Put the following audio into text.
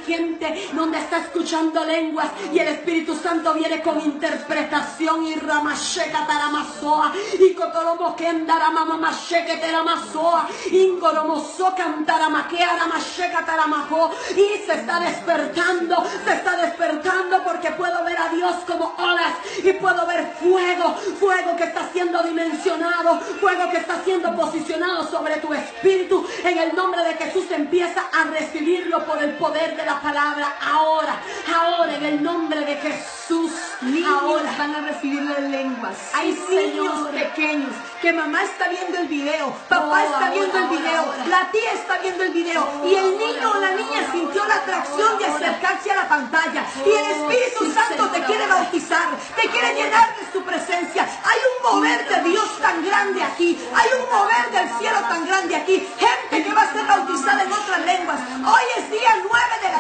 gente donde está escuchando lenguas y el Espíritu Santo viene con interpretación y ramasheca taramasoa y cotoromo kendara mamamasheke teramasoa ingoromoso cantaramaquea ramasheca taramajo y se está despertando porque puedo ver a Dios como olas y puedo ver fuego que está siendo dimensionado, fuego que está siendo posicionado sobre tu espíritu. En el nombre de Jesús empieza a recibirlo por el poder de la palabra. Ahora, en el nombre de Jesús, Niños van a recibir las lenguas. Hay niños pequeños que mamá está viendo el video, papá está viendo el video, la tía está viendo el video y el niño o la niña sintió la atracción de acercarse a la pantalla y el Espíritu Santo te quiere bautizar, te quiere llenar de su presencia. Hay un mover de Dios tan grande aquí, hay un mover del cielo tan grande aquí, gente que va a ser bautizada en otras lenguas. Hoy es día 9 de